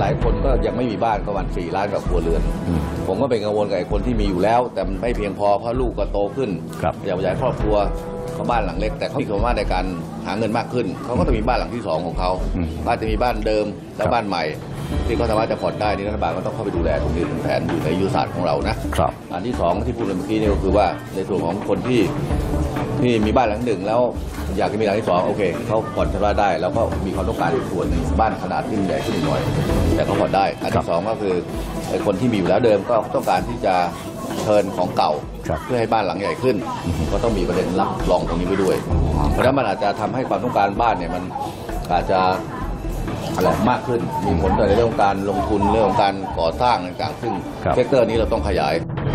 ายคนก็ยังไม่มีบ้านก็วัน4 ล้านกับครัวเรือนผมก็เป็นกังวลกับไอ้คนที่มีอยู่แล้วแต่มันไม่เพียงพอเพราะลูกก็โตขึ้นอยากขยายครอบครัวเขาบ้านหลังเล็กแต่เขามีความสามารถในการหาเงินมากขึ้นเขาก็ต้องมีบ้านหลังที่2ของเขาบ้านจะมีบ้านเดิมและบ้านใหม่ที่เขาสามารถจะผ่อนได้นี่รัฐบาลก็ต้องเข้าไปดูแลตรงนี้เป็นแผนอยู่ในยุทธศาสตร์ของเรานะครับอันที่2ที่พูดเมื่อกี้นี่ก็คือว่าในส่วนของคนที่มีบ้านหลังหนึ่งแล้วอยากจะมีหลังที่2โอเคเขาผ่อนชำระได้แล้วก็มีความต้องการอีกส่วนหนึ่งบ้านขนาดที่ใหญ่ขึ้นหน่อยแต่เขาผ่อนได้อันที่2ก็คือไอ้คนที่มีอยู่แล้วเดิมก็ต้องการที่จะเทิร์นของเก่าเพื่อให้บ้านหลังใหญ่ขึ้นก็ต้องมีประเด็นรับรองตรงนี้ไปด้วยเพราะฉะนั้นมันอาจจะทำให้ความต้องการบ้านเนี่ยมันอาจจะอะไรมากขึ้นมีผลต่อในเรื่องของการลงทุนเรื่องของการก่อสร้างต่างๆซึ่งเซกเตอร์นี้เราต้องขยาย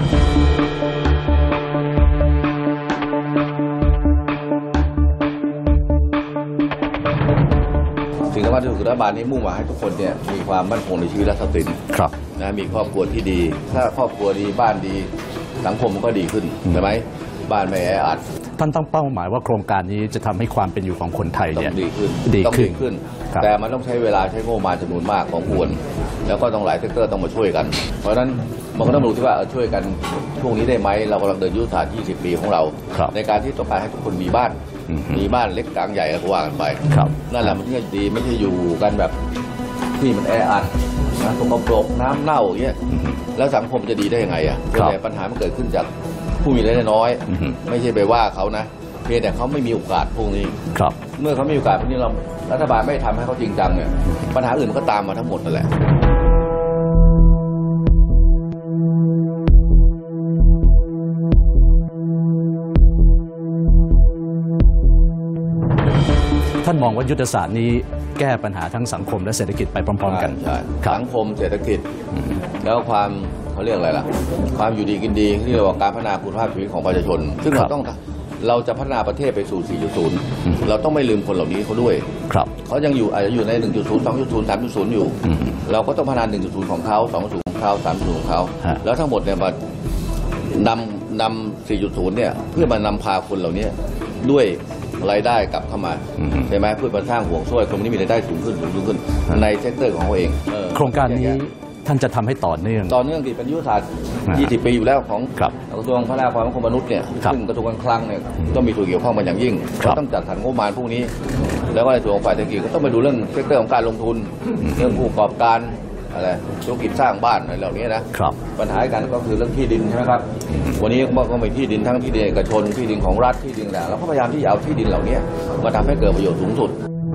สิ่งสำคัญที่สุดคือรัฐบาลนี้มุ่งหวังให้ทุกคนเนี่ยมีความมั่นคงในชีวิตและทรัพย์สินนะมีครอบครัวที่ดีถ้าครอบครัวดีบ้านดีสังคมมันก็ดีขึ้นใช่ไหมบ้านไม่แออัดท่านตั้งเป้าหมายว่าโครงการนี้จะทำให้ความเป็นอยู่ของคนไทยเนี่ยดีขึ้นแต่มันต้องใช้เวลาใช้งบประมาณจำนวนมากของควรแล้วก็ต้องหลายเซกเตอร์ต้องมาช่วยกันเพราะฉะนั้นมันก็ต้องดูที่ว่าช่วยกันช่วงนี้ได้ไหมเรากำลังเดินยุทธศาสตร์20 ปีของเราในการที่ต้องการให้ทุกคนมีบ้านเล็กกลางใหญ่ก็ว่ากันไปนั่นแหละมันที่ดีไม่ใช่อยู่กันแบบที่มันแออัดนะสกปรกน้ำเน่าอย่างเงี้ยแล้วสังคมจะดีได้ยังไงอ่ะแต่ปัญหามันเกิดขึ้นจากผู้มีรายได้น้อยไม่ใช่ไปว่าเขานะเพียงแต่เขาไม่มีโอกาสพวกนี้เมื่อเขาไม่มีโอกาสพวกนี้เรารัฐบาลไม่ทำให้เขาจริงจังเนี่ยปัญหาอื่นมันก็ตามมาทั้งหมดนั่นแหละท่านมองว่ายุทธศาสตร์นี้แก้ปัญหาทั้งสังคมและเศรษฐกิจไปพร้อมๆกันสังคมเศรษฐกิจแล้วความเขาเรียกอะไรล่ะความอยู่ดีกินดีที่เรียกว่าการพัฒนาคุณภาพชีวิตของประชาชนซึ่งเราจะพัฒนาประเทศไปสู่ 4.0 เราต้องไม่ลืมคนเหล่านี้เขาด้วยเขายังอยู่อาจจะอยู่ใน 1.0 2.0 3.0 อยู่เราก็ต้องพัฒนา 1.0 ของเขา 2.0 ของเขา 3.0 ของเขาแล้วทั้งหมดเนี่ยมานำ 4.0 เนี่ยเพื่อมานำพาคนเหล่านี้ด้วยรายได้กลับเข้ามาใช่ไหมเพื่อมาสร้างห่วงโซ่คนนี้มีรายได้สูงขึ้นในเซกเตอร์ของเขาเองโครงการนี้ท่านจะทำให้ต่อเนื่องที่เป็นยุทธศาสตร์20 ปีอยู่แล้วของกระทรวงพัฒนาความมั่นคงมนุษย์เนี่ยซึ่งกระทรวงการคลังเนี่ยก็มีส่วนเกี่ยวข้องเป็นอย่างยิ่งเราต้องจัดสรรงบประมาณพวกนี้แล้วก็ในส่วนของฝ่ายเศรษฐกิจก็ต้องไปดูเรื่องเซกเตอร์ของการลงทุนเรื่องผู้ประกอบการอะไรธุรกิจสร้างบ้านอะไรเหล่านี้นะปัญหากันก็คือเรื่องที่ดินใช่ไหมครับวันนี้ก็มีที่ดินทั้งที่ดินเอกชนที่ดินของรัฐที่ดินแหละเราก็พยายามที่จะเอาที่ดินเหล่านี้มาทำให้เกิดประโยชน์สูงสุด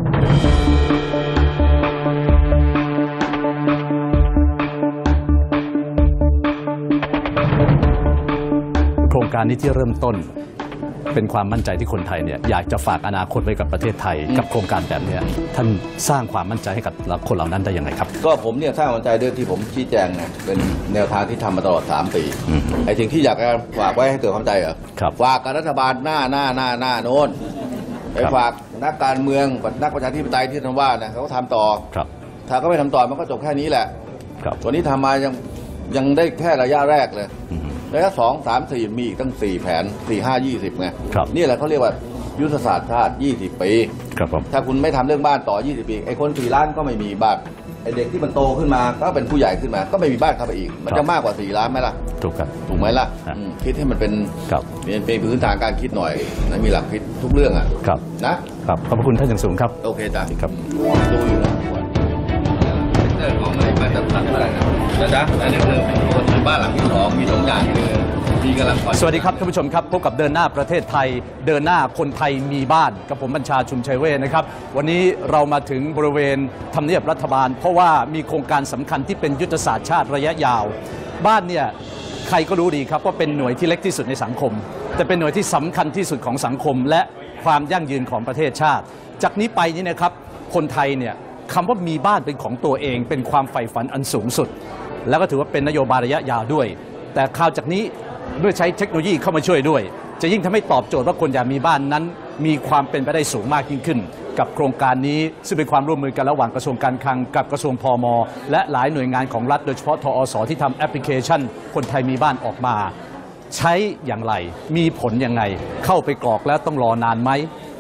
โครงการนี้ที่เริ่มต้นเป็นความมั่นใจที่คนไทยเนี่ยอยากจะฝากอนาคตไว้กับประเทศไทยกับโครงการแบบนี้ท่านสร้างความมั่นใจให้กับคนเหล่านั้นได้ยังไงครับก็ผมเนี่ยสร้างมั่นใจด้วยที่ผมชี้แจงเป็นแนวทางที่ทำมาตลอด3 ปีไอ้สิ่งที่อยากจะฝากไว้ให้เกิดความใจฝากกับรัฐบาลหน้าโน้นไปฝากนักการเมืองนักประชาธิปไตยที่ท่านว่านะเขาทำต่อถ้าเขาไม่ทำต่อมันก็จบแค่นี้แหละวันนี้ทำมายังได้แค่ระยะแรกเลยระยะ2 3 4มีอีกตั้ง4 แผน4 5 20ไงนี่แหละเขาเรียกว่ายุทธศาสตร์ชาติ20 ปีถ้าคุณไม่ทำเรื่องบ้านต่อ20 ปีไอ้คน4 ล้านก็ไม่มีบ้านไอ้เด็กที่มันโตขึ้นมาก็เป็นผู้ใหญ่ขึ้นมาก็ไม่มีบ้านเข้าไปอีกมันจะมากกว่า4 ล้านไหมล่ะถูกไหมล่ะคิดให้มันเป็นพื้นฐานการคิดหน่อยนะมีหลักคิดทุกเรื่องอ่ะนะครับขอบคุณท่านอย่างสูงครับโอเคจ้ะครับดูอยู่นะเรื่องของอะไรมาจัดสรรอะไรนะอันนี้คือคนมีบ้านหลังที่2มี2อย่างคือมีกำลังสวัสดีครับท่านผู้ชมครับพบกับเดินหน้าประเทศไทยเดินหน้าคนไทยมีบ้านกับผมบัญชาชุมชัยเวชนะครับวันนี้เรามาถึงบริเวณทำเนียบรัฐบาลเพราะว่ามีโครงการสำคัญที่เป็นยุทธศาสตร์ชาติระยะยาวบ้านเนี่ยใครก็รู้ดีครับว่าเป็นหน่วยที่เล็กที่สุดในสังคมแต่เป็นหน่วยที่สำคัญที่สุดของสังคมและความยั่งยืนของประเทศชาติจากนี้ไปนี้นะครับคนไทยเนี่ยคำว่ามีบ้านเป็นของตัวเองเป็นความใฝ่ฝันอันสูงสุดแล้วก็ถือว่าเป็นนโยบายระยะยาวด้วยแต่คราวจากนี้ด้วยใช้เทคโนโลยีเข้ามาช่วยด้วยจะยิ่งทำให้ตอบโจทย์ว่าคนอยากมีบ้านนั้นมีความเป็นไปได้สูงมากยิ่งขึ้นกับโครงการนี้ซึ่งเป็นความร่วมมือกันระหว่างกระทรวงการคลังกับกระทรวงพม.และหลายหน่วยงานของรัฐโดยเฉพาะทอส.ที่ทำแอปพลิเคชันคนไทยมีบ้านออกมาใช้อย่างไรมีผลยังไงเข้าไปกรอกแล้วต้องรอนานไหม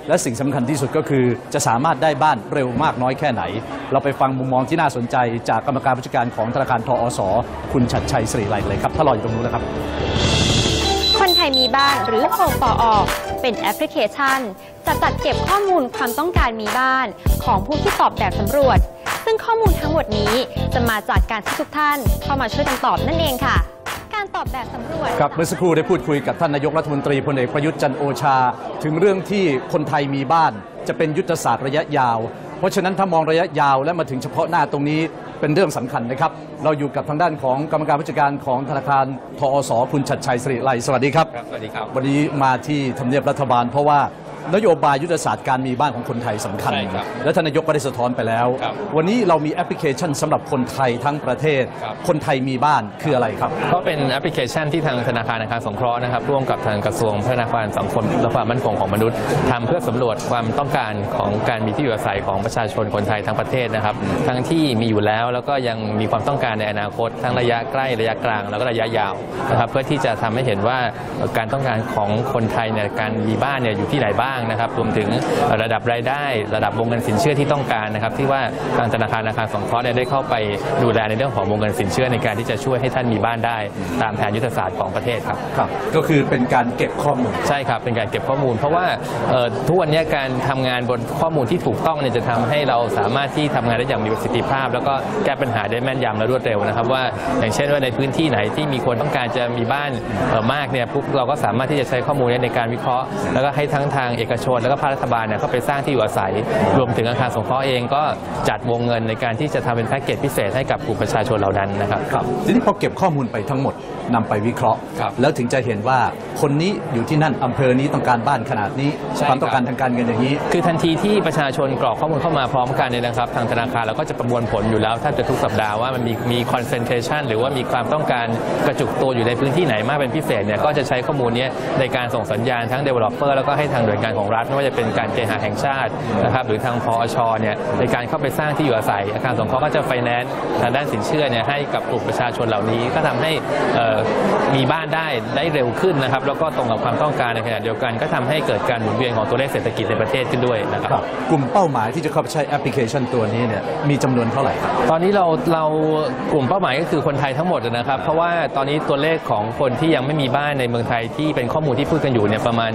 และสิ่งสำคัญที่สุดก็คือจะสามารถได้บ้านเร็วมากน้อยแค่ไหนเราไปฟังมุมมองที่น่าสนใจจากกรรมการผู้จัดการของธนาคารทอส.คุณชัดชัยสิริไลเลยครับถ้ารออยู่ตรงนู้นนะครับคนไทยมีบ้านหรือโฮมฟอร์ออเป็นแอปพลิเคชันจะจัดเก็บข้อมูลความต้องการมีบ้านของผู้ที่ตอบแบบสำรวจซึ่งข้อมูลทั้งหมดนี้จะมาจากการที่ทุกท่านเข้ามาช่วยกันตอบนั่นเองค่ะการตอบแบบสำรวจครับเมื่อสักครู่ได้พูดคุยกับท่านนายกรัฐมนตรีพลเอกประยุทธ์จันทร์โอชาถึงเรื่องที่คนไทยมีบ้านจะเป็นยุทธศาสตร์ระยะยาวเพราะฉะนั้นถ้ามองระยะยาวและมาถึงเฉพาะหน้าตรงนี้เป็นเรื่องสำคัญนะครับเราอยู่กับทางด้านของกรรมการผู้จัดการของธนาคารทอส.คุณชัดชัยสิริไลสวัสดีครับสวัสดีครับวันนี้มาที่ทำเนียบรัฐบาลเพราะว่านโยบายยุทธศาสตร์การมีบ้านของคนไทยสำคัญและท่านนายกก็ได้สะท้อนไปแล้ววันนี้เรามีแอปพลิเคชันสำหรับคนไทยทั้งประเทศคนไทยมีบ้านคืออะไรครับก็เป็นแอปพลิเคชันที่ทางธนาคารอาคารสงเคราะห์นะครับร่วมกับทางกระทรวงพัฒนาความสังคมและความมั่นคงของมนุษย์ทำเพื่อสำรวจความต้องการของการมีที่อยู่อาศัยของประชาชนคนไทยทั้งประเทศนะครับทั้งที่มีอยู่แล้วก็ยังมีความต้องการในอนาคตทั้งระยะใกล้ระยะกลางแล้วก็ระยะยาวนะครับเพื่อที่จะทำให้เห็นว่าการต้องการของคนไทยเนี่ยการมีบ้านเนี่ยอยู่ที่ไหนบ้างนะครับรวมถึงระดับรายได้ระดับวงเงินสินเชื่อที่ต้องการนะครับที่ว่าทางธนาคารอาคารสงเคราะห์ได้เข้าไปดูแลในเรื่องของวงเงินสินเชื่อในการที่จะช่วยให้ท่านมีบ้านได้ตามแผนยุทธศาสตร์ของประเทศครับก็คือเป็นการเก็บข้อมูลใช่ครับเป็นการเก็บข้อมูลเพราะว่าทุกวันนี้การทำงานบนข้อมูลที่ถูกต้องเนี่ยจะทำให้เราสามารถที่ทำงานได้อย่างมีประสิทธิภาพแล้วก็แก้ปัญหาได้แม่นยำและรวดเร็วนะครับว่าอย่างเช่นว่าในพื้นที่ไหนที่มีคนต้องการจะมีบ้านมากเนี่ยปุ๊บเราก็สามารถที่จะใช้ข้อมูลในการวิเคราะห์แล้วก็ให้ทั้งทางเอกชนแล้วก็ภาครัฐบาลเนี่ยเข้าไปสร้างที่อยู่อาศัยรวมถึงอาคารสงเคราะห์เองก็จัดวงเงินในการที่จะทำเป็นแพ็กเกจพิเศษให้กับกลุ่มประชาชนเหล่านั้นนะครับทีนี้พอเก็บข้อมูลไปทั้งหมดนำไปวิเคราะห์แล้วถึงจะเห็นว่าคนนี้อยู่ที่นั่นอำเภอนี้ต้องการบ้านขนาดนี้ความต้องการทางการเงินอย่างนี้คือทันทีที่ประชาชนกรอกข้อมูลเข้ามาพร้อมกันเนี่ยนะครับทางธนาคารเราก็จะประมวลผลอยู่แล้วแทบจะทุกสัปดาห์ว่ามันมีคอนเซนเทชันหรือว่ามีความต้องการกระจุกตัวอยู่ในพื้นที่ไหนมากเป็นพิเศษเนี่ยก็จะใช้ข้อมูลนี้ในการส่งสัญญาณทั้ง developer แล้วก็ให้ทางหน่วยงานของรัฐไม่ว่าจะเป็นการเคหะแห่งชาตินะครับหรือทางพอชเนี่ยในการเข้าไปสร้างที่อยู่อาศัยอาคารสงเคราะห์ก็จะไฟแนนซ์ทางด้านสินเชื่อเนี่ยให้กับกลุ่มประชาชนเหล่านี้ก็ทำให้มีบ้านได้เร็วขึ้นนะครับแล้วก็ตรงกับความต้องการในขณะเดียวกันก็ทำให้เกิดการหมุนเวียนของตัวเลขเศรษฐกิจในประเทศขึ้นด้วยนะครับกลุ่มเป้าหมายที่จะเข้าไปใช้แอปพลิเคชันตัวนี้เนี่ยมีจำนวนเท่าไหร่ตอนนี้เรากลุ่มเป้าหมายก็คือคนไทยทั้งหมดนะครับเพราะว่าตอนนี้ตัวเลขของคนที่ยังไม่มีบ้านในเมืองไทยที่เป็นข้อมูลที่พูดกันอยู่เนี่ยประมาณ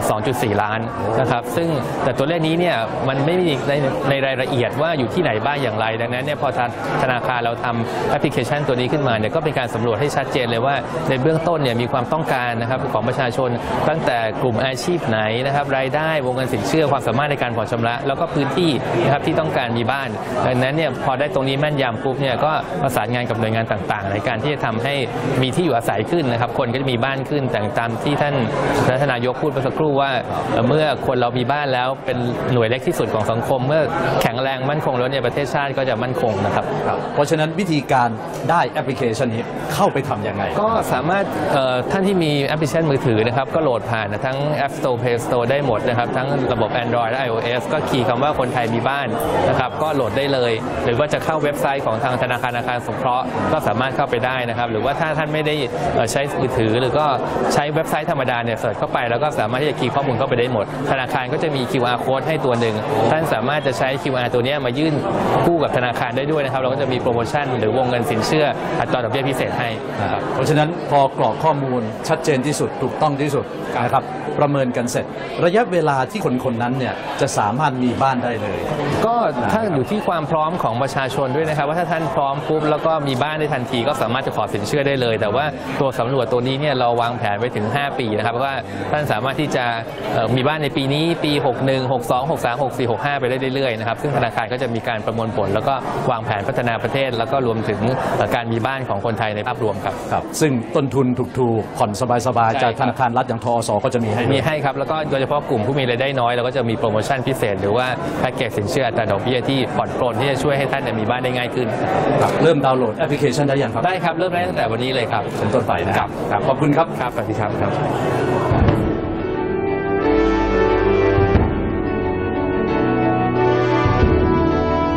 2.4 ล้านนะครับซึ่งแต่ตัวเลขนี้เนี่ยมันไม่มีในรายละเอียดว่าอยู่ที่ไหนบ้างอย่างไรดังนั้นเนี่ยพอธนาคารเราทำแอปพลิเคชันตัวนี้ขึ้นมาเนี่ยก็เป็นการสำรวจให้ชัดเจนเลยว่าในเบื้องต้นเนี่ยมีความต้องการนะครับของประชาชนตั้งแต่กลุ่มอาชีพไหนนะครับรายได้วงเงินสินเชื่อความสามารถในการผ่อนชำระแล้วก็พื้นที่นะครับที่ต้องการมีบ้านดังนั้นเนี่ยพอได้ตรงนี้แม่นยำปุ๊บเนี่ยก็ประสานงานกับหน่วยงานต่างๆในการที่จะทำให้มีที่อยู่อาศัยขึ้นนะครับคนก็จะมีบ้านขึ้นแต่ตามที่ท่านนายกพูดเมื่อสักครู่ว่าเมื่อคนเรามีบ้านแล้วเป็นหน่วยเล็กที่สุดของสังคมเมื่อแข็งแรงมั่นคงแล้วเนี่ยประเทศชาติก็จะมั่นคงนะครับเพราะฉะนั้นวิธีการได้แอปพลิเคชันนี้เข้าไปทำยังไงก็สามารถท่านที่มีแอปพลิเคชันมือถือนะครับก็โหลดผ่านทั้ง App Store Play Store ได้หมดนะครับทั้งระบบ Android และ iOS ก็คีย์คำว่าคนไทยมีบ้านนะครับก็โหลดได้เลยหรือว่าจะเข้าเว็บไซต์ของทางธนาคารอาคารสงเคราะห์ก็สามารถเข้าไปได้นะครับหรือว่าถ้าท่านไม่ได้ใช้มือถือหรือก็ใช้เว็บไซต์ธรรมดาเนี่ยเสิร์ชเข้าไปแล้วก็สามารถที่จะคีย์ข้อมูลเข้าไปได้หมดธนาคารก็จะมี QR code ให้ตัวหนึ่งท่านสามารถจะใช้ QR ตัวนี้มายื่นคู่กับธนาคารได้ด้วยนะครับเราก็จะมีโปรโมชั่นหรือวงเงินสินเชื่ออัตราดอกเบี้ยพิเศษให้นะครับเพราะฉะนั้นพอกรอกข้อมูลชัดเจนที่สุดถูกต้องที่สุดนะครับประเมินกันเสร็จระยะเวลาที่คนนั้นเนี่ยจะสามารถมีบ้านได้เลยก็ถ้าอยู่ที่ความพร้อมของประชาชนด้วยนะครับว่าถ้าท่านพร้อมปุ๊บแล้วก็มีบ้านได้ทันทีก็สามารถจะขอสินเชื่อได้เลยแต่ว่าตัวสำรวจตัวนี้เนี่ยเราวางแผนไว้ถึง5ปีนะครับเพราะว่าท่านสามารถที่จะมีบ้านในปีนี้ปี61 62 63 64 65ไปได้เรื่อยๆนะครับซึ่งธนาคารก็จะมีการประมวลผลแล้วก็วางแผนพัฒนาประเทศแล้วก็รวมถึงการมีบ้านของคนไทยในภาพรวมครับซึ่งต้นทุนถูกๆผ่อนสบายๆจากธนาคารรัฐอย่างทอส.ก็จะมีให้ครับแล้วก็โดยเฉพาะกลุ่มผู้มีรายได้น้อยเราก็จะมีโปรโมชั่นพิเศษหรือว่าแพ็กเกจสินเชื่ออัตราดอกเบี้ยที่ผ่อนปลนที่จะช่วยให้ท่านมีบ้านได้ง่ายขึ้นเริ่มดาวน์โหลดแอปพลิเคชันได้ยังครับได้ครับเริ่มได้ตั้งแต่วันนี้เลยครับเป็นต้นไปนะครับขอบคุณครับครับสวัสดีครับ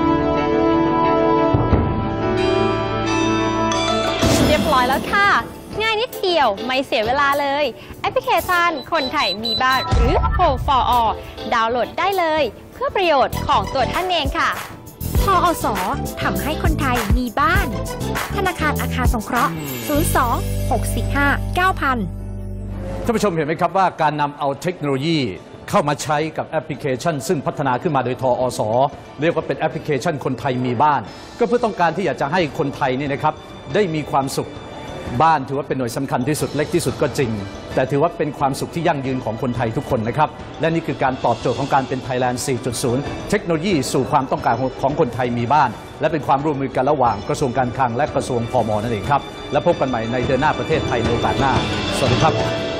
เรียบร้อยแล้วค่ะง่ายนิดเดียวไม่เสียเวลาเลยแอปพลิเคชันคนไทยมีบ้านหรือ Home for All ดาวน์โหลดได้เลยเพื่อประโยชน์ของตัวท่านเองค่ะพอสทำให้คนไทยมีบ้านธนาคารอาคารสงเคราะห์ 02-645-9000 ท่านผู้ชมเห็นไหมครับว่าการนำเอาเทคโนโลยีเข้ามาใช้กับแอปพลิเคชันซึ่งพัฒนาขึ้นมาโดยทอสเรียกว่าเป็นแอปพลิเคชันคนไทยมีบ้านก็เพื่อต้องการที่อยากจะให้คนไทยนี่นะครับได้มีความสุขบ้านถือว่าเป็นหน่วยสำคัญที่สุดเล็กที่สุดก็จริงแต่ถือว่าเป็นความสุขที่ยั่งยืนของคนไทยทุกคนนะครับและนี่คือการตอบโจทย์ของการเป็น Thailand 4.0 เทคโนโลยีสู่ความต้องการของคนไทยมีบ้านและเป็นความร่วมมือกันระหว่างกระทรวงการคลังและกระทรวงพม.นั่นเองครับและพบกันใหม่ในเดือนหน้าประเทศไทยในโอกาสหน้าสวัสดีครับ